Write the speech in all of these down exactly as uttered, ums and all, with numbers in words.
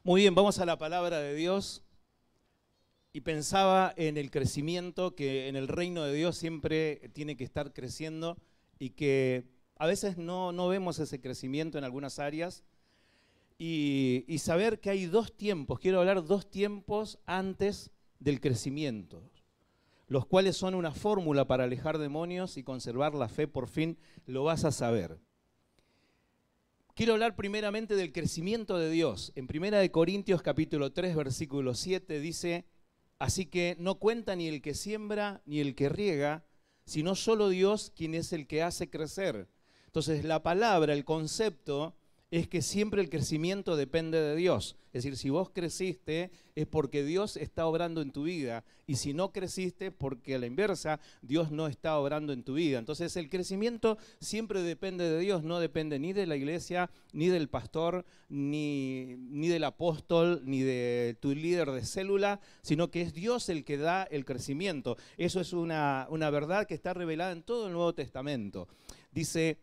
Muy bien, vamos a la palabra de Dios. Y pensaba en el crecimiento, que en el reino de Dios siempre tiene que estar creciendo y que a veces no, no vemos ese crecimiento en algunas áreas. Y, y saber que hay dos tiempos, quiero hablar dos tiempos antes del crecimiento, los cuales son una fórmula para alejar demonios y conservar la fe, por fin lo vas a saber. Quiero hablar primeramente del crecimiento de Dios. En primera de Corintios capítulo tres, versículo siete dice: así que no cuenta ni el que siembra ni el que riega, sino solo Dios, quien es el que hace crecer. Entonces la palabra, el concepto, es que siempre el crecimiento depende de Dios. Es decir, si vos creciste es porque Dios está obrando en tu vida, y si no creciste porque a la inversa Dios no está obrando en tu vida. Entonces el crecimiento siempre depende de Dios, no depende ni de la iglesia, ni del pastor, ni, ni del apóstol, ni de tu líder de célula, sino que es Dios el que da el crecimiento. Eso es una, una verdad que está revelada en todo el Nuevo Testamento. Dice,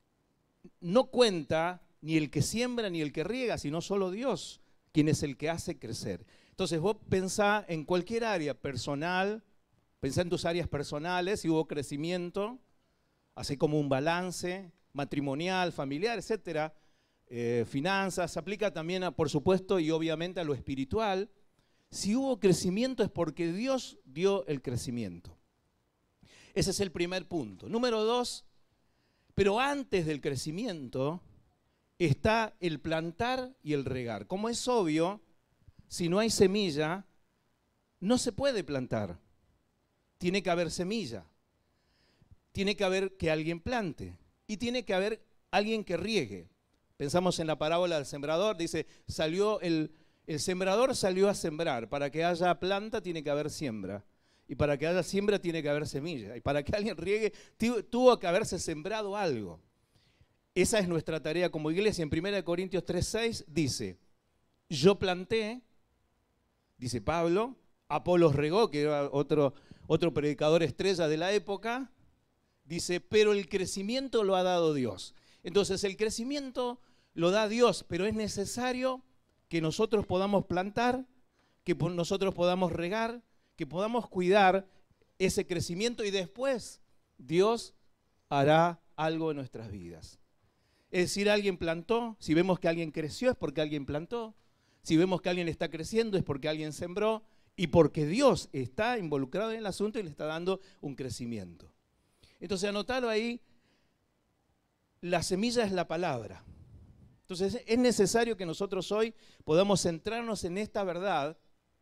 no cuenta ni el que siembra ni el que riega, sino solo Dios, quien es el que hace crecer. Entonces vos pensá en cualquier área personal, pensá en tus áreas personales, si hubo crecimiento, así como un balance matrimonial, familiar, etcétera, eh, finanzas, se aplica también, a, por supuesto, y obviamente a lo espiritual. Si hubo crecimiento es porque Dios dio el crecimiento. Ese es el primer punto. Número dos, pero antes del crecimiento está el plantar y el regar. Como es obvio, si no hay semilla, no se puede plantar. Tiene que haber semilla. Tiene que haber que alguien plante. Y tiene que haber alguien que riegue. Pensamos en la parábola del sembrador. Dice, salió el, el sembrador salió a sembrar. Para que haya planta tiene que haber siembra. Y para que haya siembra tiene que haber semilla. Y para que alguien riegue tuvo que haberse sembrado algo. Esa es nuestra tarea como iglesia. En primera de Corintios tres seis dice, yo planté, dice Pablo, Apolos regó, que era otro, otro predicador estrella de la época, dice, pero el crecimiento lo ha dado Dios. Entonces el crecimiento lo da Dios, pero es necesario que nosotros podamos plantar, que nosotros podamos regar, que podamos cuidar ese crecimiento y después Dios hará algo en nuestras vidas. Es decir, alguien plantó, si vemos que alguien creció es porque alguien plantó, si vemos que alguien está creciendo es porque alguien sembró y porque Dios está involucrado en el asunto y le está dando un crecimiento. Entonces anotalo ahí, la semilla es la palabra. Entonces es necesario que nosotros hoy podamos centrarnos en esta verdad,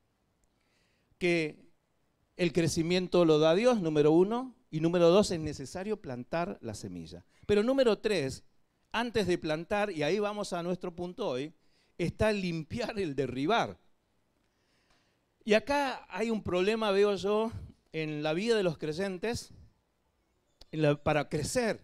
que el crecimiento lo da Dios, número uno, y número dos, es necesario plantar la semilla. Pero número tres, antes de plantar, y ahí vamos a nuestro punto hoy, está limpiar el derribar. Y acá hay un problema, veo yo, en la vida de los creyentes, en la, para crecer.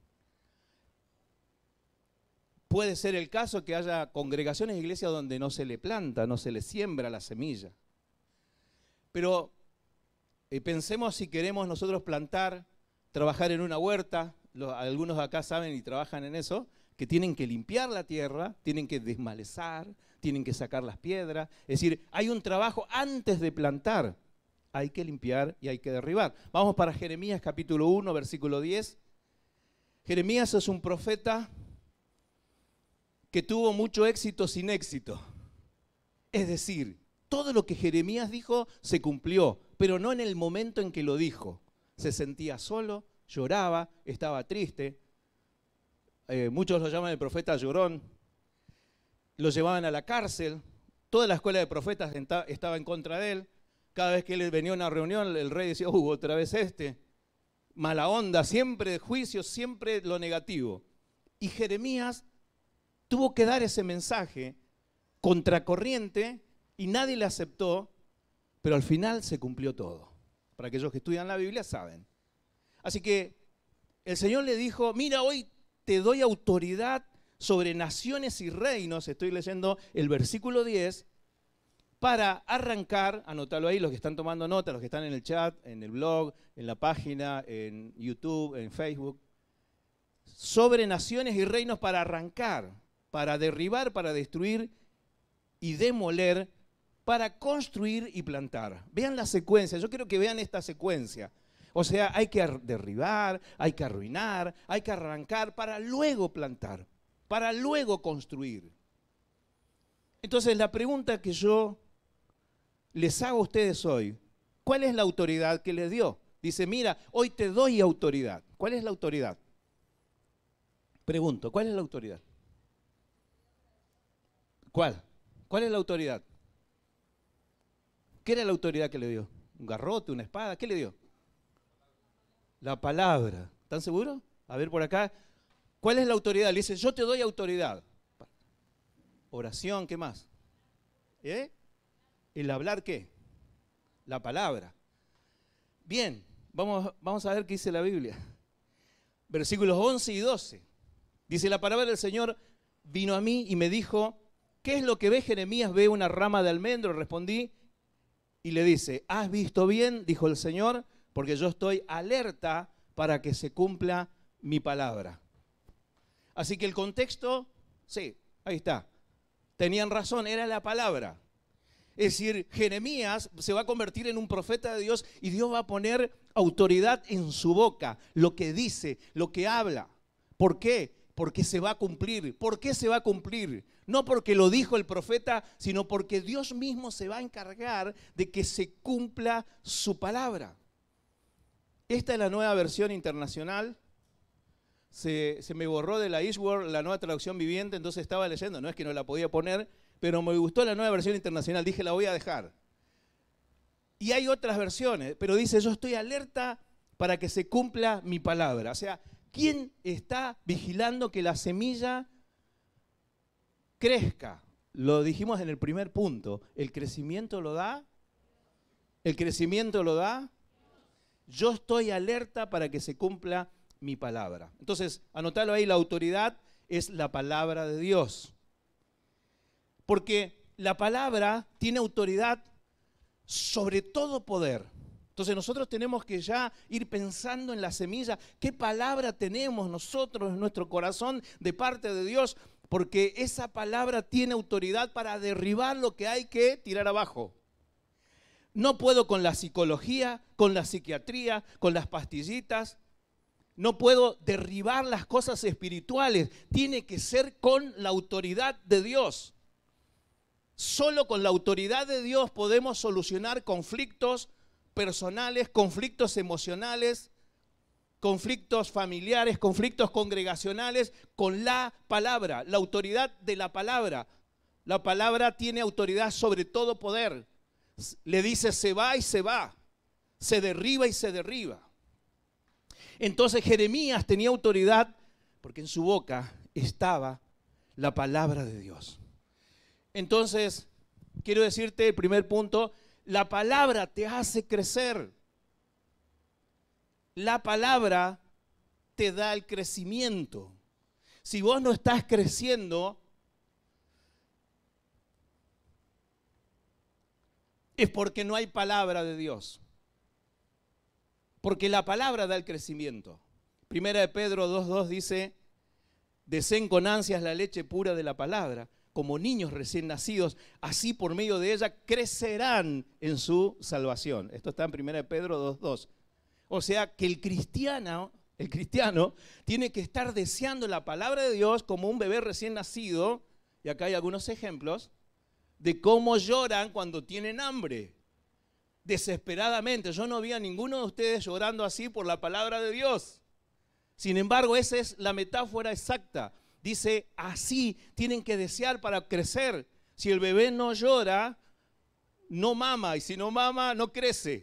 Puede ser el caso que haya congregaciones e iglesias donde no se le planta, no se le siembra la semilla. Pero eh, pensemos si queremos nosotros plantar, trabajar en una huerta. Los, algunos de acá saben y trabajan en eso, que tienen que limpiar la tierra, tienen que desmalezar, tienen que sacar las piedras. Es decir, hay un trabajo antes de plantar. Hay que limpiar y hay que derribar. Vamos para Jeremías capítulo uno, versículo diez. Jeremías es un profeta que tuvo mucho éxito sin éxito. Es decir, todo lo que Jeremías dijo se cumplió, pero no en el momento en que lo dijo. Se sentía solo, lloraba, estaba triste. Eh, muchos lo llaman el profeta llorón. Lo llevaban a la cárcel. Toda la escuela de profetas estaba en contra de él. Cada vez que él venía a una reunión, el rey decía, uh, otra vez este. Mala onda, siempre juicio, siempre lo negativo. Y Jeremías tuvo que dar ese mensaje contracorriente y nadie le aceptó, pero al final se cumplió todo. Para aquellos que estudian la Biblia saben. Así que el Señor le dijo, mira, hoy te doy autoridad sobre naciones y reinos, estoy leyendo el versículo diez, para arrancar, anótalo ahí, los que están tomando nota, los que están en el chat, en el blog, en la página, en YouTube, en Facebook, sobre naciones y reinos para arrancar, para derribar, para destruir y demoler para construir y plantar. Vean la secuencia, yo quiero que vean esta secuencia. O sea, hay que derribar, hay que arruinar, hay que arrancar para luego plantar, para luego construir. Entonces la pregunta que yo les hago a ustedes hoy, ¿cuál es la autoridad que les dio? Dice, mira, hoy te doy autoridad. ¿Cuál es la autoridad? Pregunto, ¿cuál es la autoridad? ¿Cuál? ¿Cuál es la autoridad? ¿Qué era la autoridad que le dio? ¿Un garrote, una espada? ¿Qué le dio? La palabra. ¿Están seguros? A ver por acá. ¿Cuál es la autoridad? Le dice, yo te doy autoridad. Oración, ¿qué más? ¿Eh? ¿El hablar qué? La palabra. Bien, vamos, vamos a ver qué dice la Biblia. Versículos once y doce. Dice, la palabra del Señor vino a mí y me dijo, ¿qué es lo que ve Jeremías? Ve una rama de almendro. Respondí y le dice, ¿has visto bien? Dijo el Señor, porque yo estoy alerta para que se cumpla mi palabra. Así que el contexto, sí, ahí está. Tenían razón, era la palabra. Es decir, Jeremías se va a convertir en un profeta de Dios y Dios va a poner autoridad en su boca, lo que dice, lo que habla. ¿Por qué? Porque se va a cumplir. ¿Por qué se va a cumplir? No porque lo dijo el profeta, sino porque Dios mismo se va a encargar de que se cumpla su palabra. Esta es la nueva versión internacional. Se, se me borró de la Eastword la nueva traducción viviente, entonces estaba leyendo, no es que no la podía poner, pero me gustó la nueva versión internacional, dije la voy a dejar. Y hay otras versiones, pero dice, yo estoy alerta para que se cumpla mi palabra. O sea, ¿quién está vigilando que la semilla crezca? Lo dijimos en el primer punto, ¿el crecimiento lo da? ¿El crecimiento lo da? Yo estoy alerta para que se cumpla mi palabra. Entonces, anotalo ahí, la autoridad es la palabra de Dios. Porque la palabra tiene autoridad sobre todo poder. Entonces nosotros tenemos que ya ir pensando en la semilla, qué palabra tenemos nosotros en nuestro corazón de parte de Dios, porque esa palabra tiene autoridad para derribar lo que hay que tirar abajo. No puedo con la psicología, con la psiquiatría, con las pastillitas. No puedo derribar las cosas espirituales. Tiene que ser con la autoridad de Dios. Solo con la autoridad de Dios podemos solucionar conflictos personales, conflictos emocionales, conflictos familiares, conflictos congregacionales, con la palabra, la autoridad de la palabra. La palabra tiene autoridad sobre todo poder. Le dice se va y se va, se derriba y se derriba. Entonces Jeremías tenía autoridad porque en su boca estaba la palabra de Dios. Entonces, quiero decirte el primer punto, la palabra te hace crecer. La palabra te da el crecimiento. Si vos no estás creciendo, es porque no hay palabra de Dios. Porque la palabra da el crecimiento. Primera de Pedro dos dos dice, deseen con ansias la leche pura de la palabra, como niños recién nacidos, así por medio de ella crecerán en su salvación. Esto está en Primera de Pedro dos dos. O sea que el cristiano, el cristiano tiene que estar deseando la palabra de Dios como un bebé recién nacido, y acá hay algunos ejemplos, de cómo lloran cuando tienen hambre. Desesperadamente. Yo no vi a ninguno de ustedes llorando así por la palabra de Dios. Sin embargo, esa es la metáfora exacta. Dice, así tienen que desear para crecer. Si el bebé no llora, no mama. Y si no mama, no crece.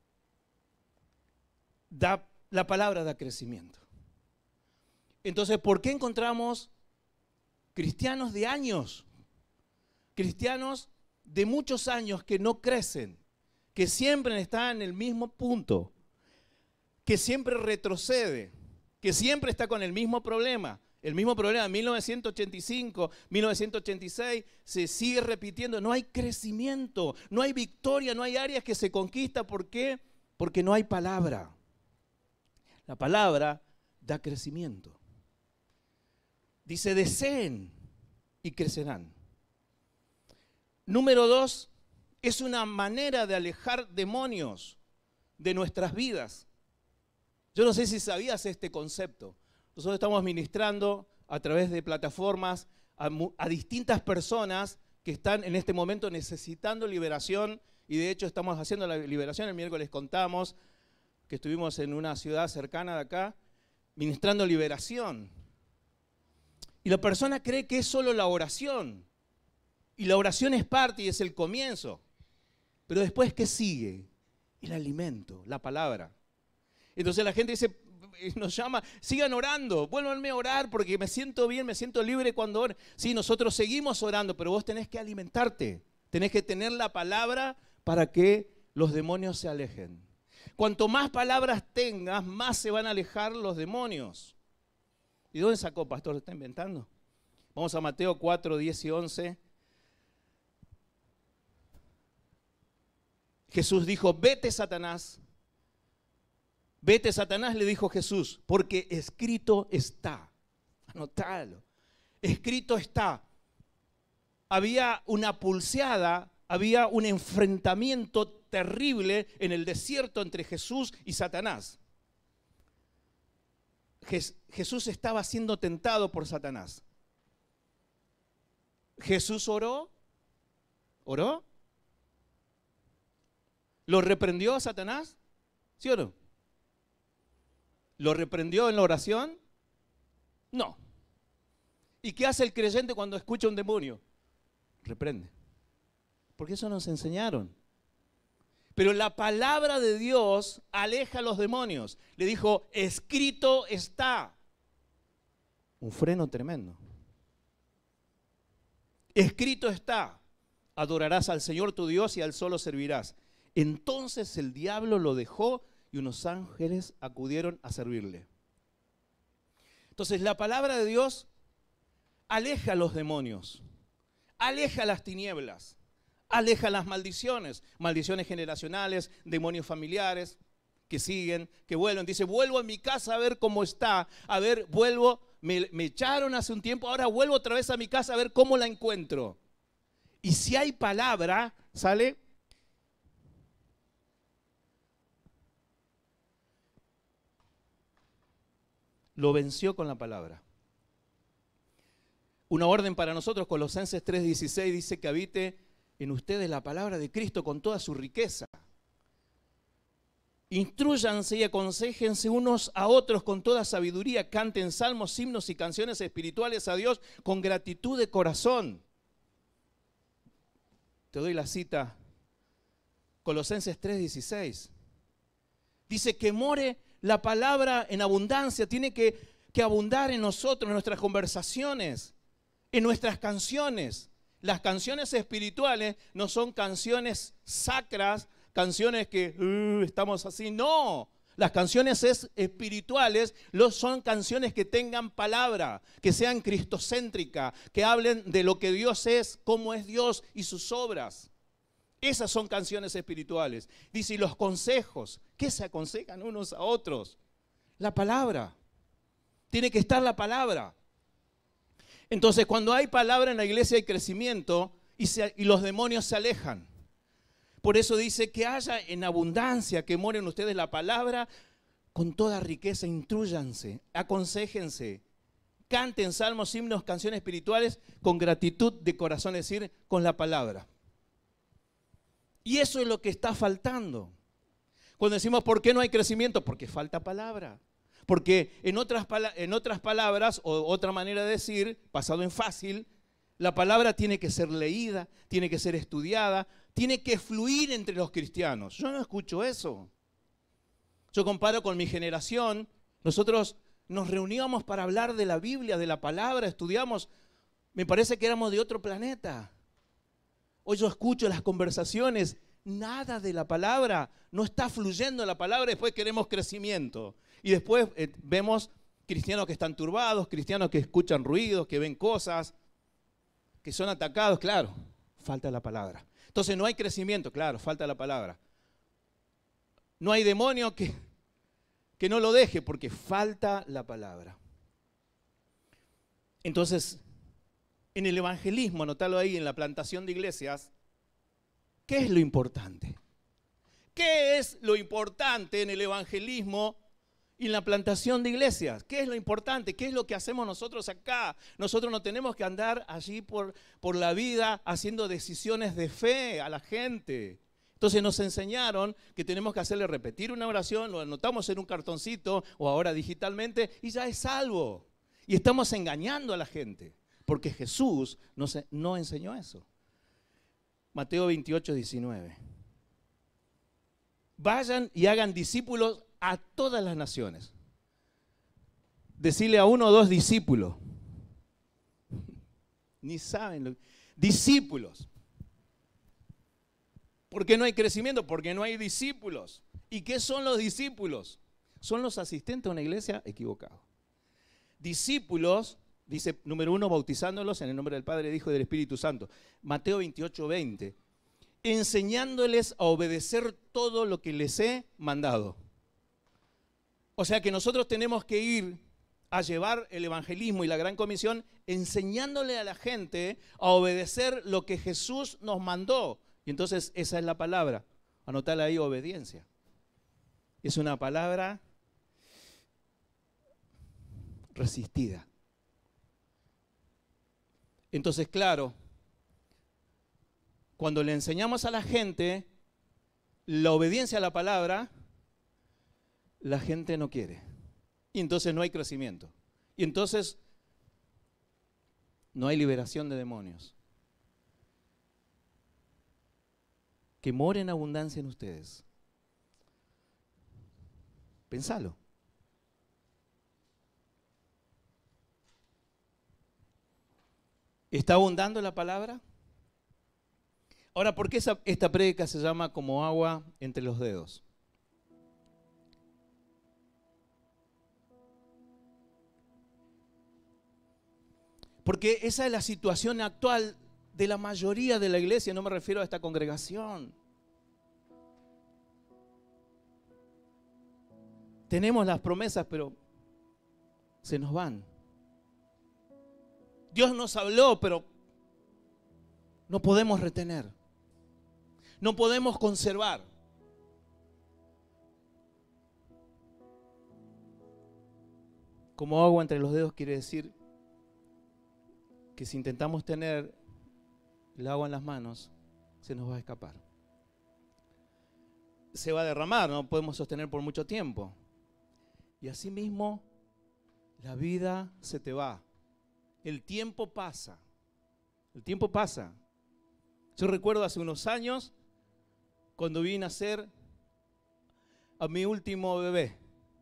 Da, la palabra da crecimiento. Entonces, ¿por qué encontramos cristianos de años? Cristianos de muchos años que no crecen, que siempre están en el mismo punto, que siempre retrocede, que siempre está con el mismo problema. El mismo problema en mil novecientos ochenta y cinco, mil novecientos ochenta y seis, se sigue repitiendo. No hay crecimiento, no hay victoria, no hay áreas que se conquista. ¿Por qué? Porque no hay palabra. La palabra da crecimiento. Dice, deseen y crecerán. Número dos, es una manera de alejar demonios de nuestras vidas. Yo no sé si sabías este concepto. Nosotros estamos ministrando a través de plataformas a, a distintas personas que están en este momento necesitando liberación, y de hecho estamos haciendo la liberación. El miércoles contamos que estuvimos en una ciudad cercana de acá ministrando liberación. Y la persona cree que es solo la oración. Y la oración es parte y es el comienzo. Pero después, ¿qué sigue? El alimento, la palabra. Entonces la gente dice, nos llama, sigan orando, vuélvanme a orar porque me siento bien, me siento libre cuando oro. Sí, nosotros seguimos orando, pero vos tenés que alimentarte. Tenés que tener la palabra para que los demonios se alejen. Cuanto más palabras tengas, más se van a alejar los demonios. ¿Y dónde sacó, pastor? ¿Está inventando? Vamos a Mateo cuatro, diez y once. Jesús dijo, vete, Satanás. Vete, Satanás, le dijo Jesús, porque escrito está. Anotalo. Escrito está. Había una pulseada, había un enfrentamiento terrible en el desierto entre Jesús y Satanás. Jesús estaba siendo tentado por Satanás. Jesús oró, oró. ¿Lo reprendió a Satanás? ¿Sí o no? ¿Lo reprendió en la oración? No. ¿Y qué hace el creyente cuando escucha un demonio? Reprende. Porque eso nos enseñaron. Pero la palabra de Dios aleja a los demonios. Le dijo, escrito está. Un freno tremendo. Escrito está. Adorarás al Señor tu Dios y al solo servirás. Entonces el diablo lo dejó y unos ángeles acudieron a servirle. Entonces la palabra de Dios aleja a los demonios, aleja las tinieblas, aleja las maldiciones, maldiciones generacionales, demonios familiares que siguen, que vuelven. Dice, vuelvo a mi casa a ver cómo está, a ver, vuelvo, me, me echaron hace un tiempo, ahora vuelvo otra vez a mi casa a ver cómo la encuentro. Y si hay palabra, ¿sale? Lo venció con la palabra. Una orden para nosotros, Colosenses tres dieciséis, dice que habite en ustedes la palabra de Cristo con toda su riqueza. Instrúyanse y aconséjense unos a otros con toda sabiduría, canten salmos, himnos y canciones espirituales a Dios con gratitud de corazón. Te doy la cita, Colosenses tres dieciséis. Dice que more la palabra en abundancia, tiene que, que abundar en nosotros, en nuestras conversaciones, en nuestras canciones. Las canciones espirituales no son canciones sacras, canciones que uh, estamos así, no. Las canciones es, espirituales lo, son canciones que tengan palabra, que sean cristocéntricas, que hablen de lo que Dios es, cómo es Dios y sus obras. Esas son canciones espirituales. Dice, y los consejos, ¿qué se aconsejan unos a otros? La palabra. Tiene que estar la palabra. Entonces, cuando hay palabra en la iglesia hay crecimiento y, se, y los demonios se alejan. Por eso dice que haya en abundancia, que moren ustedes la palabra con toda riqueza. Intrúyanse, aconséjense, canten salmos, himnos, canciones espirituales con gratitud de corazón, es decir, con la palabra. Y eso es lo que está faltando. Cuando decimos, ¿por qué no hay crecimiento? Porque falta palabra. Porque en otras, en otras palabras, o otra manera de decir, pasado en fácil, la palabra tiene que ser leída, tiene que ser estudiada, tiene que fluir entre los cristianos. Yo no escucho eso. Yo comparo con mi generación, nosotros nos reuníamos para hablar de la Biblia, de la palabra, estudiamos, me parece que éramos de otro planeta. Hoy yo escucho las conversaciones, nada de la palabra, no está fluyendo la palabra, después queremos crecimiento. Y después eh, vemos cristianos que están turbados, cristianos que escuchan ruidos, que ven cosas, que son atacados, claro, falta la palabra. Entonces no hay crecimiento, claro, falta la palabra. No hay demonio que, que no lo deje porque falta la palabra. Entonces, en el evangelismo, anotalo ahí, en la plantación de iglesias, ¿Qué es lo importante? ¿Qué es lo importante en el evangelismo y en la plantación de iglesias? ¿Qué es lo importante? ¿Qué es lo que hacemos nosotros acá? Nosotros no tenemos que andar allí por, por la vida haciendo decisiones de fe a la gente. Entonces nos enseñaron que tenemos que hacerle repetir una oración, lo anotamos en un cartoncito o ahora digitalmente y ya es salvo. Y estamos engañando a la gente, porque Jesús nos, no enseñó eso. Mateo veintiocho, diecinueve. Vayan y hagan discípulos a todas las naciones. Decirle a uno o dos discípulos. Ni saben lo, discípulos. ¿Por qué no hay crecimiento? Porque no hay discípulos. ¿Y qué son los discípulos? Son los asistentes a una iglesia equivocados. Discípulos, dice número uno, bautizándolos en el nombre del Padre, del Hijo y del Espíritu Santo. Mateo veintiocho, veinte. Enseñándoles a obedecer todo lo que les he mandado. O sea que nosotros tenemos que ir a llevar el evangelismo y la gran comisión enseñándole a la gente a obedecer lo que Jesús nos mandó. Y entonces esa es la palabra, anotala ahí, obediencia. Es una palabra resistida. Entonces, claro, cuando le enseñamos a la gente la obediencia a la palabra, la gente no quiere. Y entonces no hay crecimiento. Y entonces no hay liberación de demonios. Que more en abundancia en ustedes. Pensalo. ¿Está abundando la palabra? Ahora, ¿por qué esa, esta prédica se llama como agua entre los dedos? Porque esa es la situación actual de la mayoría de la iglesia, no me refiero a esta congregación. Tenemos las promesas, pero se nos van. Dios nos habló, pero no podemos retener. No podemos conservar. Como agua entre los dedos quiere decir que si intentamos tener el agua en las manos, se nos va a escapar. Se va a derramar, no podemos sostener por mucho tiempo. Y así mismo la vida se te va. El tiempo pasa. El tiempo pasa. Yo recuerdo hace unos años cuando vi nacer a mi último bebé.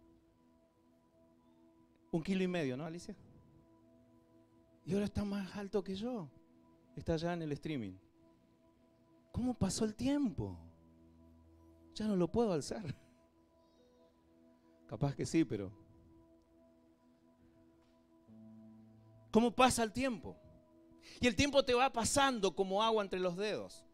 Un kilo y medio, ¿no, Alicia? Y ahora está más alto que yo. Está allá en el streaming. ¿Cómo pasó el tiempo? Ya no lo puedo alzar. Capaz que sí, pero... ¿Cómo pasa el tiempo? Y el tiempo te va pasando como agua entre los dedos.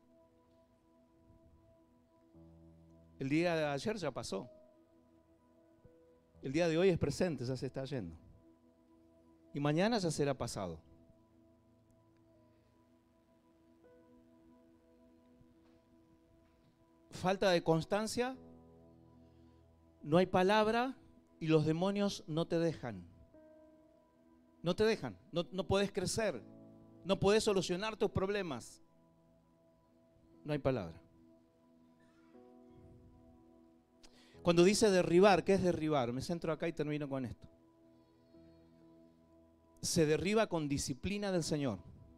El día de ayer ya pasó. El día de hoy es presente, ya se está yendo. Y mañana ya será pasado. Falta de constancia, no hay palabra y los demonios no te dejan. No te dejan, no, no puedes crecer, no puedes solucionar tus problemas. No hay palabra. Cuando dice derribar, ¿qué es derribar? Me centro acá y termino con esto. Se derriba con disciplina del Señor.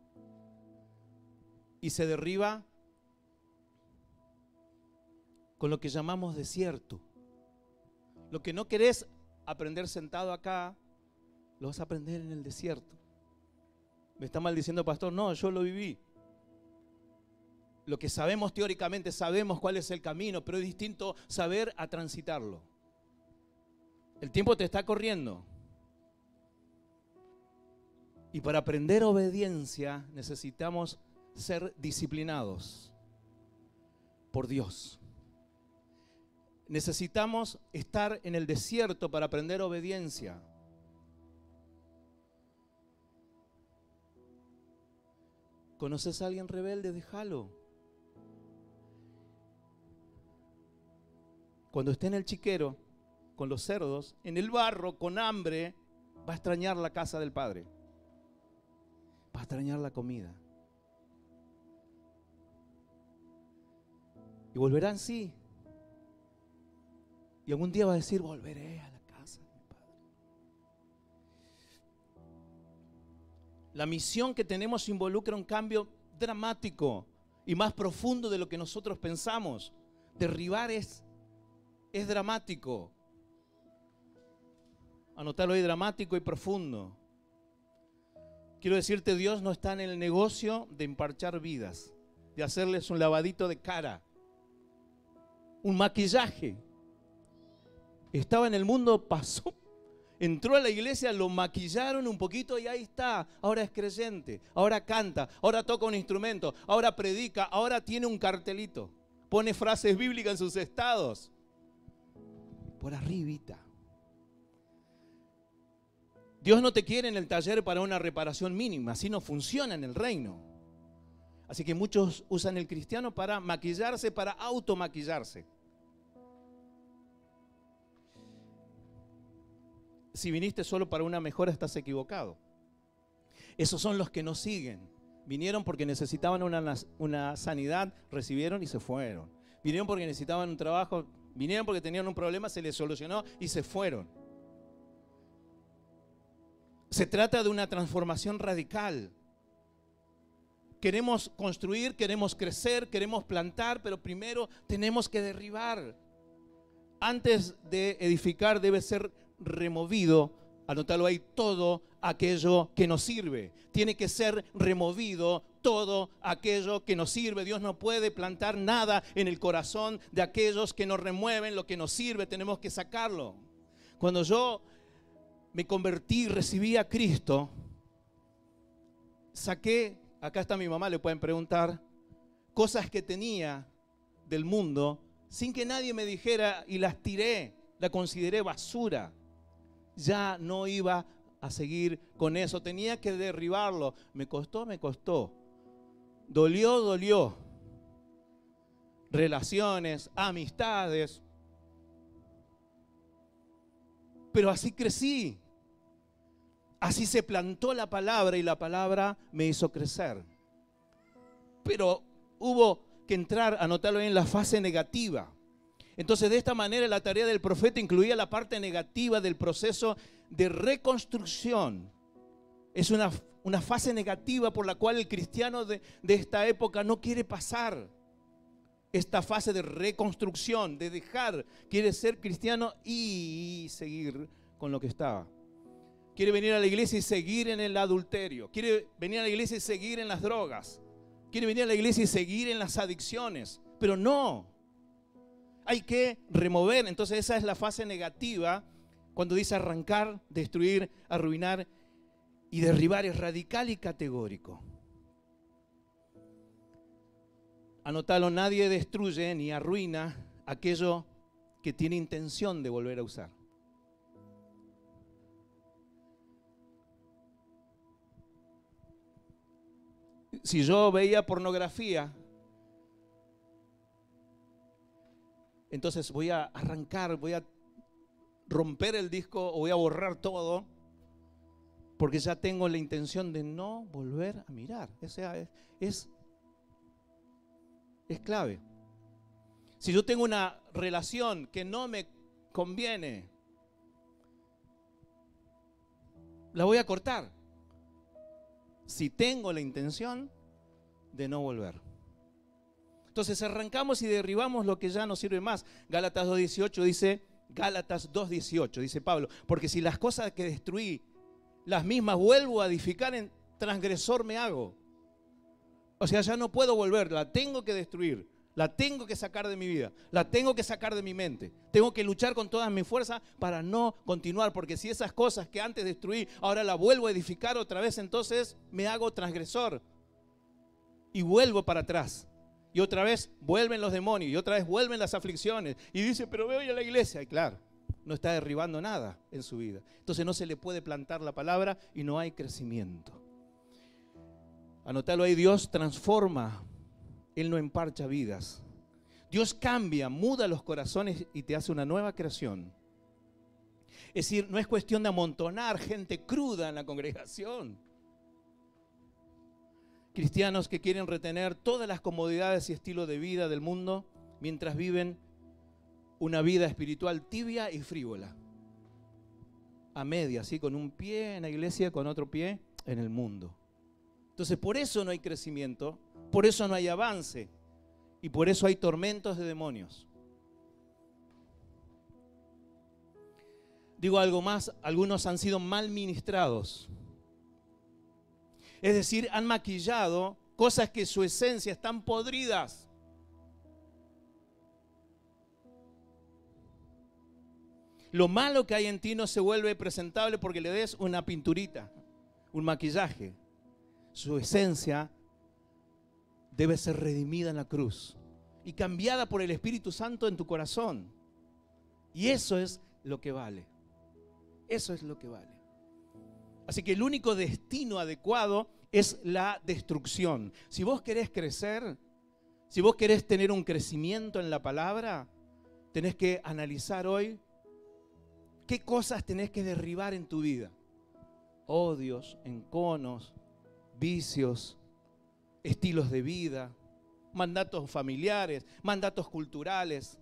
Y se derriba con lo que llamamos desierto. Lo que no querés aprender sentado acá, lo vas a aprender en el desierto. Me está maldiciendo, pastor. No, yo lo viví. Lo que sabemos teóricamente, sabemos cuál es el camino, pero es distinto saber a transitarlo. El tiempo te está corriendo. Y para aprender obediencia necesitamos ser disciplinados por Dios. Necesitamos estar en el desierto para aprender obediencia. ¿Conoces a alguien rebelde? Déjalo. cuando esté en el chiquero, con los cerdos, en el barro, con hambre, va a extrañar la casa del Padre. Va a extrañar la comida. Y volverán, sí. Y algún día va a decir, volveré a la casa de mi Padre. La misión que tenemos involucra un cambio dramático y más profundo de lo que nosotros pensamos. Derribar es, es dramático. Anotarlo ahí, dramático y profundo. Quiero decirte, Dios no está en el negocio de emparchar vidas, de hacerles un lavadito de cara, un maquillaje. Estaba en el mundo, pasó, entró a la iglesia, lo maquillaron un poquito y ahí está. Ahora es creyente, ahora canta, ahora toca un instrumento, ahora predica, ahora tiene un cartelito. Pone frases bíblicas en sus estados. Por arribita. Dios no te quiere en el taller para una reparación mínima, así no funciona en el reino. Así que muchos usan el cristiano para maquillarse, para automaquillarse. Si viniste solo para una mejora, estás equivocado. Esos son los que nos siguen. Vinieron porque necesitaban una, una sanidad, recibieron y se fueron. Vinieron porque necesitaban un trabajo, vinieron porque tenían un problema, se les solucionó y se fueron. Se trata de una transformación radical. Queremos construir, queremos crecer, queremos plantar, pero primero tenemos que derribar. Antes de edificar debe ser removido, anótalo ahí, todo aquello que nos sirve. Tiene que ser removido todo aquello que nos sirve. Dios no puede plantar nada en el corazón de aquellos que nos remueven lo que nos sirve. Tenemos que sacarlo. Cuando yo me convertí, recibí a Cristo, saqué, acá está mi mamá, le pueden preguntar, cosas que tenía del mundo sin que nadie me dijera y las tiré, la consideré basura. Ya no iba a seguir con eso, tenía que derribarlo. Me costó, me costó. Dolió, dolió. Relaciones, amistades. Pero así crecí. Así se plantó la palabra y la palabra me hizo crecer. Pero hubo que entrar, anotarlo en la fase negativa. Entonces, de esta manera, la tarea del profeta incluía la parte negativa del proceso de reconstrucción. Es una, una fase negativa por la cual el cristiano de, de esta época no quiere pasar. Esta fase de reconstrucción, de dejar, quiere ser cristiano y seguir con lo que estaba. Quiere venir a la iglesia y seguir en el adulterio. Quiere venir a la iglesia y seguir en las drogas. Quiere venir a la iglesia y seguir en las adicciones. Pero no. Hay que remover. Entonces esa es la fase negativa. Cuando dice arrancar, destruir, arruinar y derribar, es radical y categórico. Anótalo, nadie destruye ni arruina aquello que tiene intención de volver a usar. Si yo veía pornografía, entonces voy a arrancar, voy a romper el disco o voy a borrar todo, porque ya tengo la intención de no volver a mirar. O sea, es, es, es clave. Si yo tengo una relación que no me conviene, la voy a cortar. Si tengo la intención de no volver. Entonces arrancamos y derribamos lo que ya no sirve más. Gálatas dos dieciocho dice, Gálatas dos dieciocho dice Pablo, porque si las cosas que destruí, las mismas vuelvo a edificar, en transgresor me hago. O sea, ya no puedo volver, la tengo que destruir, la tengo que sacar de mi vida, la tengo que sacar de mi mente. Tengo que luchar con todas mis fuerzas para no continuar, porque si esas cosas que antes destruí, ahora las vuelvo a edificar otra vez, entonces me hago transgresor y vuelvo para atrás. Y otra vez vuelven los demonios y otra vez vuelven las aflicciones. Y dice, pero voy a la iglesia. Y claro, no está derribando nada en su vida. Entonces no se le puede plantar la palabra y no hay crecimiento. Anótalo ahí, Dios transforma. Él no emparcha vidas. Dios cambia, muda los corazones y te hace una nueva creación. Es decir, no es cuestión de amontonar gente cruda en la congregación. Cristianos que quieren retener todas las comodidades y estilo de vida del mundo mientras viven una vida espiritual tibia y frívola. A media, así, con un pie en la iglesia, con otro pie en el mundo. Entonces, por eso no hay crecimiento, por eso no hay avance y por eso hay tormentos de demonios. Digo algo más, algunos han sido mal ministrados. Es decir, han maquillado cosas que su esencia están podridas. Lo malo que hay en ti no se vuelve presentable porque le des una pinturita, un maquillaje. Su esencia debe ser redimida en la cruz y cambiada por el Espíritu Santo en tu corazón. Y eso es lo que vale. Eso es lo que vale. Así que el único destino adecuado es la destrucción. Si vos querés crecer, si vos querés tener un crecimiento en la palabra, tenés que analizar hoy qué cosas tenés que derribar en tu vida. Odios, enconos, vicios, estilos de vida, mandatos familiares, mandatos culturales.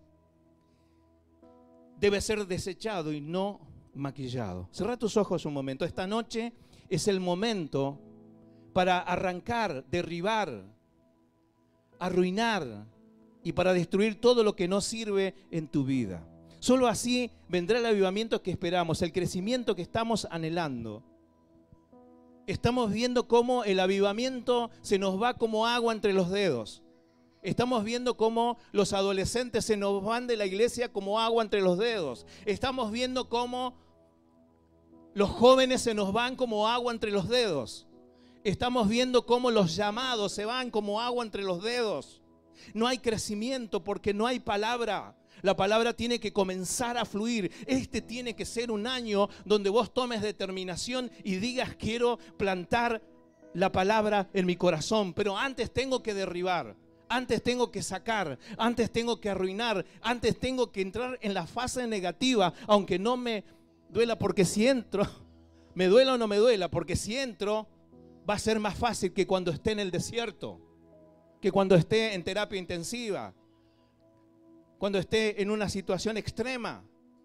Debe ser desechado y no maquillado. Cerrá tus ojos un momento. Esta noche es el momento para arrancar, derribar, arruinar y para destruir todo lo que no sirve en tu vida. Solo así vendrá el avivamiento que esperamos, el crecimiento que estamos anhelando. Estamos viendo cómo el avivamiento se nos va como agua entre los dedos. Estamos viendo cómo los adolescentes se nos van de la iglesia como agua entre los dedos. Estamos viendo cómo los jóvenes se nos van como agua entre los dedos. Estamos viendo cómo los llamados se van como agua entre los dedos. No hay crecimiento porque no hay palabra. La palabra tiene que comenzar a fluir. Este tiene que ser un año donde vos tomes determinación y digas: quiero plantar la palabra en mi corazón. Pero antes tengo que derribar. Antes tengo que sacar, antes tengo que arruinar, antes tengo que entrar en la fase negativa, aunque no me duela, porque si entro, me duela o no me duela, porque si entro va a ser más fácil que cuando esté en el desierto, que cuando esté en terapia intensiva, cuando esté en una situación extrema.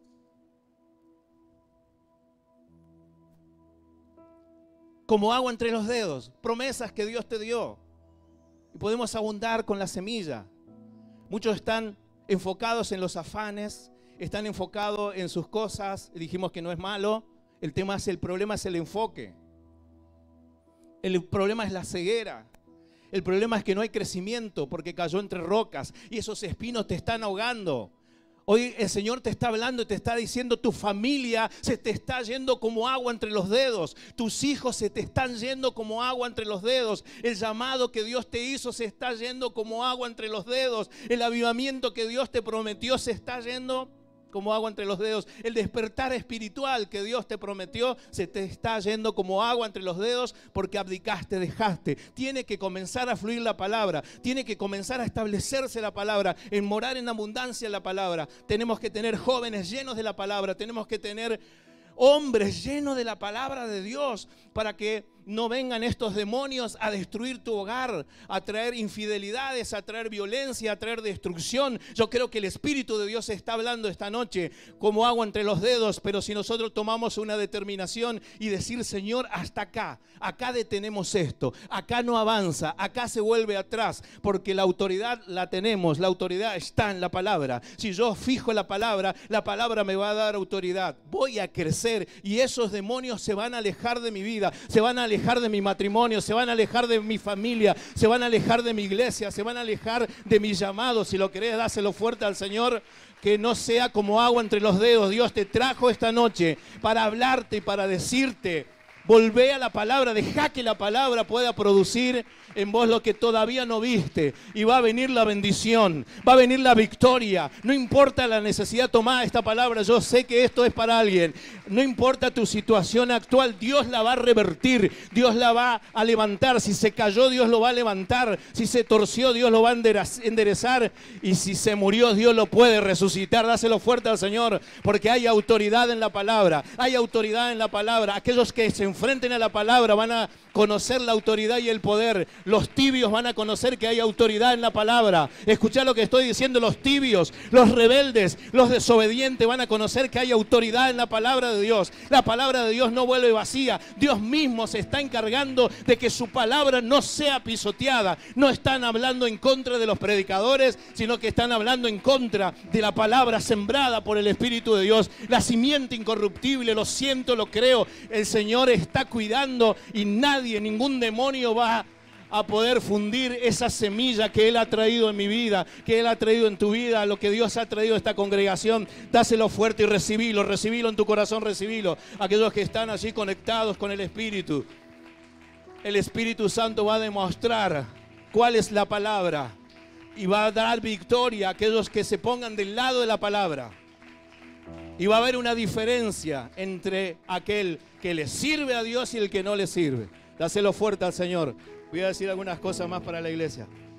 Como agua entre los dedos, promesas que Dios te dio. Y podemos abundar con la semilla. Muchos están enfocados en los afanes, están enfocados en sus cosas. Dijimos que no es malo. El tema es, el problema es el enfoque. El problema es la ceguera. El problema es que no hay crecimiento porque cayó entre rocas y esos espinos te están ahogando. Hoy el Señor te está hablando y te está diciendo: tu familia se te está yendo como agua entre los dedos. Tus hijos se te están yendo como agua entre los dedos. El llamado que Dios te hizo se está yendo como agua entre los dedos. El avivamiento que Dios te prometió se está yendo como agua entre los dedos. El despertar espiritual que Dios te prometió se te está yendo como agua entre los dedos porque abdicaste, dejaste. Tiene que comenzar a fluir la palabra. Tiene que comenzar a establecerse la palabra, en morar en abundancia la palabra. Tenemos que tener jóvenes llenos de la palabra. Tenemos que tener hombres llenos de la palabra de Dios para que no vengan estos demonios a destruir tu hogar, a traer infidelidades, a traer violencia, a traer destrucción. Yo creo que el Espíritu de Dios está hablando esta noche como agua entre los dedos, pero si nosotros tomamos una determinación y decir: Señor, hasta acá, acá detenemos esto, acá no avanza, acá se vuelve atrás, porque la autoridad la tenemos, la autoridad está en la palabra. Si yo fijo la palabra, la palabra me va a dar autoridad. Voy a crecer y esos demonios se van a alejar de mi vida, se van a alejar de mi matrimonio, se van a alejar de mi familia, se van a alejar de mi iglesia, se van a alejar de mi llamado. Si lo querés, dáselo fuerte al Señor. Que no sea como agua entre los dedos. Dios te trajo esta noche para hablarte y para decirte: Volvé a la palabra, dejá que la palabra pueda producir en vos lo que todavía no viste. Y va a venir la bendición, va a venir la victoria. No importa la necesidad, tomá esta palabra. Yo sé que esto es para alguien. No importa tu situación actual, Dios la va a revertir. Dios la va a levantar. Si se cayó, Dios lo va a levantar. Si se torció, Dios lo va a enderezar. Y si se murió, Dios lo puede resucitar. Dáselo fuerte al Señor, porque hay autoridad en la palabra. Hay autoridad en la palabra. Aquellos que se enfrenten a la palabra van a conocer la autoridad y el poder. Los tibios van a conocer que hay autoridad en la palabra. Escuchá lo que estoy diciendo. Los tibios, los rebeldes, los desobedientes van a conocer que hay autoridad en la palabra de Dios. La palabra de Dios no vuelve vacía. Dios mismo se está encargando de que su palabra no sea pisoteada. No están hablando en contra de los predicadores, sino que están hablando en contra de la palabra sembrada por el Espíritu de Dios. La simiente incorruptible, lo siento, lo creo. El Señor está cuidando y nadie, ningún demonio va a poder fundir esa semilla que Él ha traído en mi vida, que Él ha traído en tu vida, lo que Dios ha traído a esta congregación. Dáselo fuerte y recibilo, recibilo en tu corazón, recibilo. Aquellos que están allí conectados con el Espíritu, el Espíritu Santo va a demostrar cuál es la palabra y va a dar victoria a aquellos que se pongan del lado de la palabra. Y va a haber una diferencia entre aquel que le sirve a Dios y el que no le sirve. Dáselo fuerte al Señor. Voy a decir algunas cosas más para la iglesia.